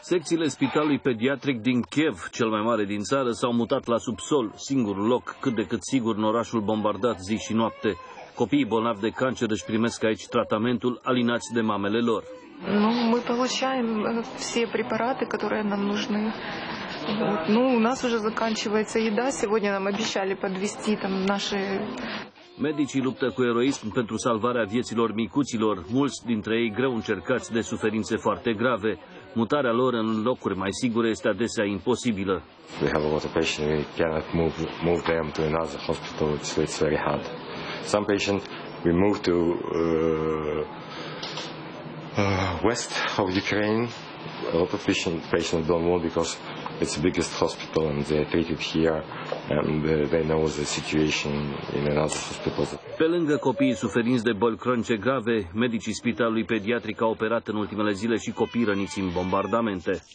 Secțiile Spitalului Pediatric din Kiev, cel mai mare din țară, s-au mutat la subsol, singurul loc cât de cât sigur în orașul bombardat zi și noapte. Copiii bolnavi de cancer își primesc aici tratamentul, alinați de mamele lor. Мы получаем все препараты, которые нам нужны. У нас уже заканчивается еда. Сегодня нам обещали подвезти наши... Medicii luptă cu eroism pentru salvarea vieților micuților, mulți dintre ei greu încercați de suferințe foarte grave. Mutarea lor în locuri mai sigure este adesea imposibilă. We have a lot of patients, we cannot move them to another hospital, so it's very hard. Some patients we move to west of Ukraine. A lot of patients don't want because it's the biggest hospital and they're treated here and they know the situation in another hospital. Pe lângă copiii suferinți de boli cronice grave, medicii Spitalului Pediatric au operat în ultimele zile și copii răniți în bombardamente.